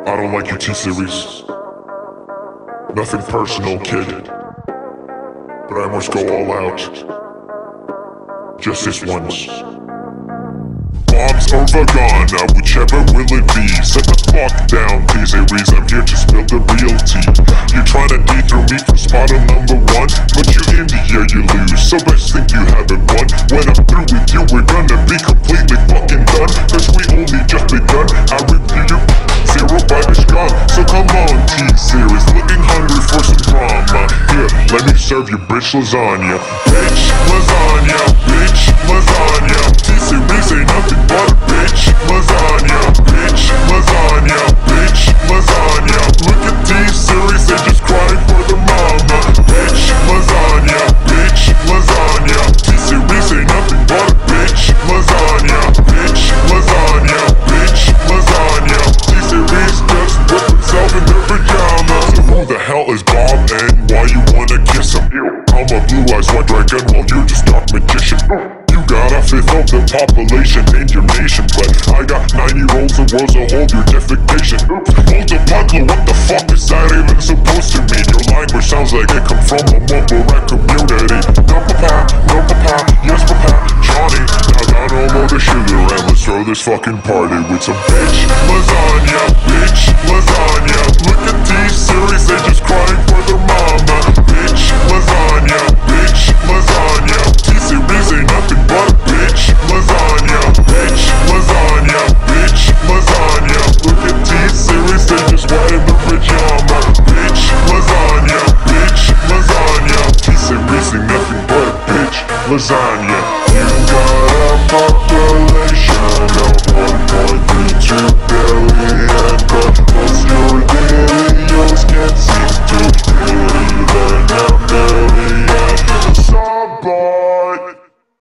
I don't like your T-Series. Nothing personal, kid. But I must go all out. Just this once. Bombs or Vagana, whichever will it be. Set the fuck down, T-Series, I'm here to spill the real tea. You're trying to dethrone me from spot on number one, but you in the air you lose, so best think you haven't won. When I'm through with you, we're gonna be completely fucking done, cause we only just begun. I review you, zero by the strong. So come on, T-Series, looking hungry for some drama. Here, let me serve you bitch lasagna. Bitch lasagna, bitch lasagna. T-Series ain't nothing but a bitch lasagna. Bitch lasagna, bitch lasagna. Look at T-Series, they just crying for their mama. Bitch lasagna, bitch lasagna. T-Series ain't nothing but a bitch lasagna. Bitch lasagna, bitch lasagna. T-Series just whip himself in their pajamas. So who the hell is Bob and why you wanna kiss him? I'm a blue-eyes white dragon while you're just dark magician. You got a fifth of the population in your nation, but I got 9-year-olds the world's a whole your defecation. Multiply, what the fuck is that even supposed to mean? Your language sounds like it come from a mumble rap community. No papa, yes papa, Johnny. Now down all of the sugar and let's throw this fucking party with some bitch lasagna, bitch lasagna. Look at T-Series, they just crying for their mama. Bitch lasagna,